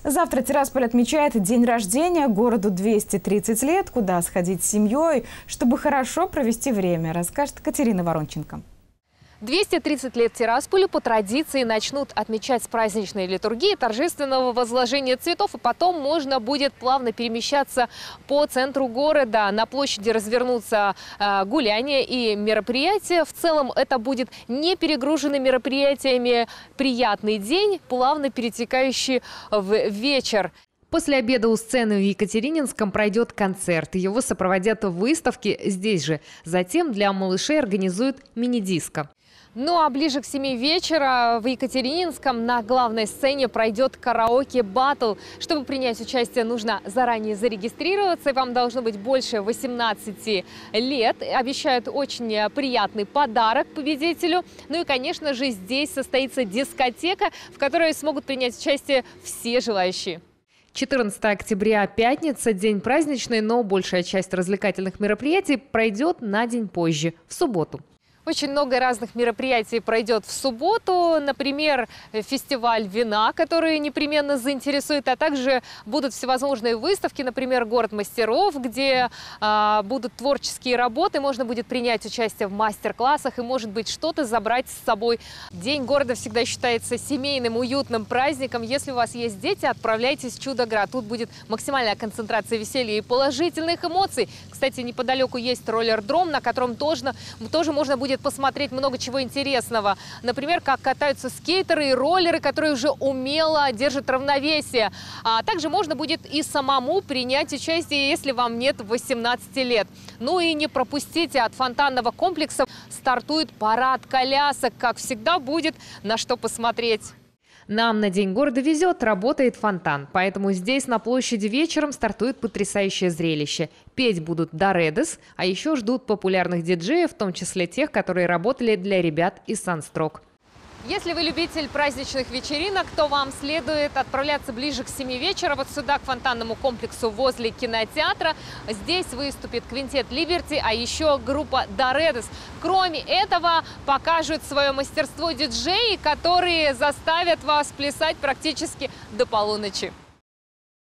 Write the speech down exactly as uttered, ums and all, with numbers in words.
Завтра Тирасполь отмечает день рождения, городу двести тридцать лет. Куда сходить с семьей, чтобы хорошо провести время, расскажет Катерина Воронченко. двести тридцать лет Тирасполю по традиции начнут отмечать с праздничной литургии, торжественного возложения цветов, и потом можно будет плавно перемещаться по центру города. На площади развернутся э, гуляния и мероприятия. В целом это будет не перегруженный мероприятиями приятный день, плавно перетекающий в вечер. После обеда у сцены в Екатерининском пройдет концерт. Его сопроводят выставки здесь же. Затем для малышей организуют мини-диско. Ну а ближе к семи вечера в Екатерининском на главной сцене пройдет караоке-баттл. Чтобы принять участие, нужно заранее зарегистрироваться. И вам должно быть больше восемнадцати лет. Обещают очень приятный подарок победителю. Ну и, конечно же, здесь состоится дискотека, в которой смогут принять участие все желающие. четырнадцатого октября, пятница, день праздничный, но большая часть развлекательных мероприятий пройдет на день позже, в субботу. Очень много разных мероприятий пройдет в субботу. Например, фестиваль вина, который непременно заинтересует, а также будут всевозможные выставки, например, город мастеров, где а, будут творческие работы, можно будет принять участие в мастер-классах и, может быть, что-то забрать с собой. День города всегда считается семейным, уютным праздником. Если у вас есть дети, отправляйтесь в Чудо-Град. Тут будет максимальная концентрация веселья и положительных эмоций. Кстати, неподалеку есть роллер-дром, на котором тоже, тоже можно будет посмотреть много чего интересного. Например, как катаются скейтеры и роллеры, которые уже умело держат равновесие. А также можно будет и самому принять участие, если вам нет восемнадцати лет. Ну и не пропустите, от фонтанного комплекса стартует парад колясок. Как всегда, будет на что посмотреть. Нам на День города везет, работает фонтан. Поэтому здесь на площади вечером стартует потрясающее зрелище. Петь будут Даредес, а еще ждут популярных диджеев, в том числе тех, которые работали для ребят из Санстрок. Если вы любитель праздничных вечеринок, то вам следует отправляться ближе к семи вечера вот сюда, к фонтанному комплексу возле кинотеатра. Здесь выступит квинтет Либерти, а еще группа Даредес. Кроме этого, покажут свое мастерство диджеи, которые заставят вас плясать практически до полуночи.